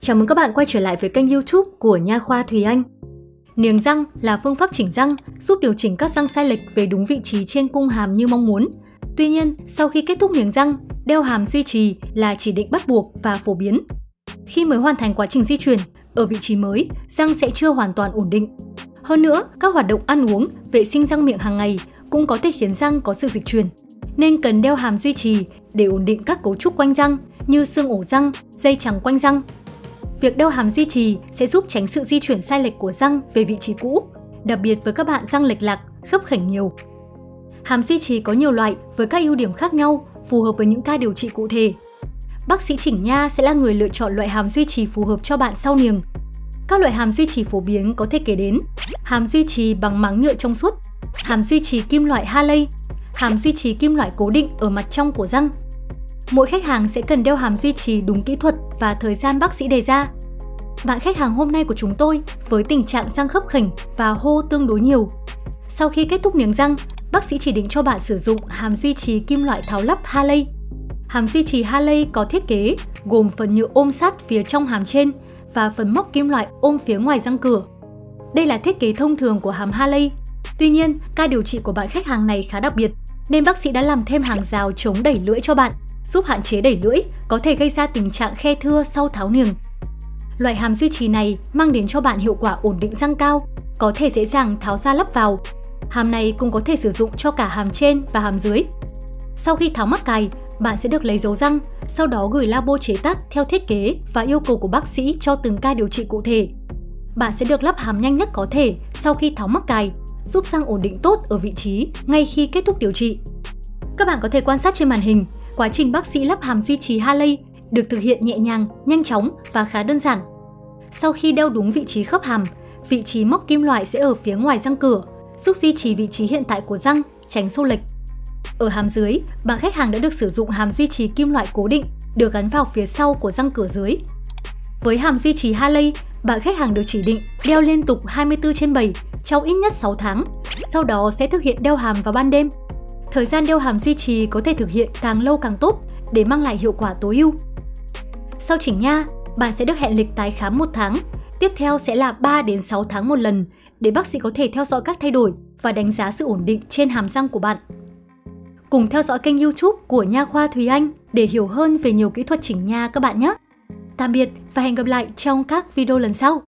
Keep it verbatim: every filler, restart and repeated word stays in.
Chào mừng các bạn quay trở lại với kênh YouTube của Nha khoa Thùy Anh. Niềng răng là phương pháp chỉnh răng giúp điều chỉnh các răng sai lệch về đúng vị trí trên cung hàm như mong muốn. Tuy nhiên, sau khi kết thúc niềng răng, đeo hàm duy trì là chỉ định bắt buộc và phổ biến. Khi mới hoàn thành quá trình di chuyển, ở vị trí mới, răng sẽ chưa hoàn toàn ổn định. Hơn nữa, các hoạt động ăn uống, vệ sinh răng miệng hàng ngày cũng có thể khiến răng có sự dịch chuyển, nên cần đeo hàm duy trì để ổn định các cấu trúc quanh răng như xương ổ răng, dây chằng quanh răng. Việc đeo hàm duy trì sẽ giúp tránh sự di chuyển sai lệch của răng về vị trí cũ, đặc biệt với các bạn răng lệch lạc, khớp khểnh nhiều. Hàm duy trì có nhiều loại với các ưu điểm khác nhau, phù hợp với những ca điều trị cụ thể. Bác sĩ chỉnh nha sẽ là người lựa chọn loại hàm duy trì phù hợp cho bạn sau niềng. Các loại hàm duy trì phổ biến có thể kể đến: hàm duy trì bằng máng nhựa trong suốt, hàm duy trì kim loại Haley, hàm duy trì kim loại cố định ở mặt trong của răng. Mỗi khách hàng sẽ cần đeo hàm duy trì đúng kỹ thuật và thời gian bác sĩ đề ra. Bạn khách hàng hôm nay của chúng tôi với tình trạng răng khớp khểnh và hô tương đối nhiều. Sau khi kết thúc niềng răng, bác sĩ chỉ định cho bạn sử dụng hàm duy trì kim loại tháo lắp Haley. Hàm duy trì Haley có thiết kế gồm phần nhựa ôm sát phía trong hàm trên và phần móc kim loại ôm phía ngoài răng cửa. Đây là thiết kế thông thường của hàm Haley. Tuy nhiên, ca điều trị của bạn khách hàng này khá đặc biệt, nên bác sĩ đã làm thêm hàng rào chống đẩy lưỡi cho bạn, giúp hạn chế đẩy lưỡi có thể gây ra tình trạng khe thưa sau tháo niềng. Loại hàm duy trì này mang đến cho bạn hiệu quả ổn định răng cao, có thể dễ dàng tháo ra lắp vào. Hàm này cũng có thể sử dụng cho cả hàm trên và hàm dưới. Sau khi tháo mắc cài, bạn sẽ được lấy dấu răng, sau đó gửi labo chế tác theo thiết kế và yêu cầu của bác sĩ cho từng ca điều trị cụ thể. Bạn sẽ được lắp hàm nhanh nhất có thể sau khi tháo mắc cài, giúp răng ổn định tốt ở vị trí ngay khi kết thúc điều trị. Các bạn có thể quan sát trên màn hình, quá trình bác sĩ lắp hàm duy trì Haley được thực hiện nhẹ nhàng, nhanh chóng và khá đơn giản. Sau khi đeo đúng vị trí khớp hàm, vị trí móc kim loại sẽ ở phía ngoài răng cửa, giúp duy trì vị trí hiện tại của răng, tránh xô lệch. Ở hàm dưới, bạn khách hàng đã được sử dụng hàm duy trì kim loại cố định được gắn vào phía sau của răng cửa dưới. Với hàm duy trì Haley, bạn khách hàng được chỉ định đeo liên tục hai mươi tư trên bảy trong ít nhất sáu tháng, sau đó sẽ thực hiện đeo hàm vào ban đêm. Thời gian đeo hàm duy trì có thể thực hiện càng lâu càng tốt để mang lại hiệu quả tối ưu. Sau chỉnh nha, bạn sẽ được hẹn lịch tái khám một tháng, tiếp theo sẽ là ba đến sáu tháng một lần để bác sĩ có thể theo dõi các thay đổi và đánh giá sự ổn định trên hàm răng của bạn. Cùng theo dõi kênh YouTube của Nha khoa Thùy Anh để hiểu hơn về nhiều kỹ thuật chỉnh nha các bạn nhé! Tạm biệt và hẹn gặp lại trong các video lần sau!